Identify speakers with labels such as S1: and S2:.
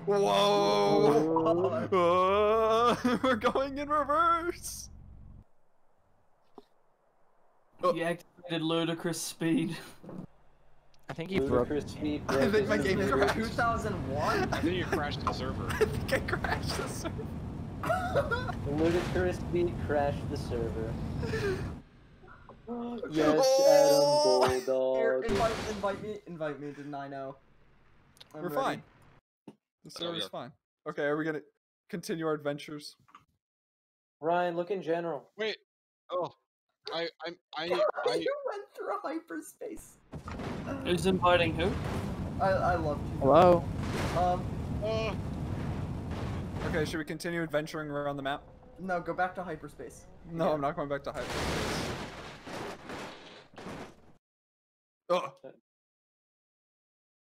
S1: Whoa! We're going in reverse.
S2: He activated ludicrous speed.
S3: I think he broke.
S1: I think my game crashed.
S4: 2001?
S5: I think you crashed the server.
S1: I think I crashed the server.
S6: Ludicrous speed crashed the server. Yes,
S1: Oh!
S6: Adam Bulldog.
S4: Here, invite me to 9-0.
S1: We're fine. The server's fine. Okay, are we gonna continue our adventures?
S6: Ryan, look in general.
S5: Wait. Oh. I
S4: You went through hyperspace.
S2: Who's inviting who?
S4: I love you.
S3: Hello.
S1: Okay, should we continue adventuring around the map?
S4: No, go back to hyperspace.
S1: No, I'm not going back to hyperspace. Oh.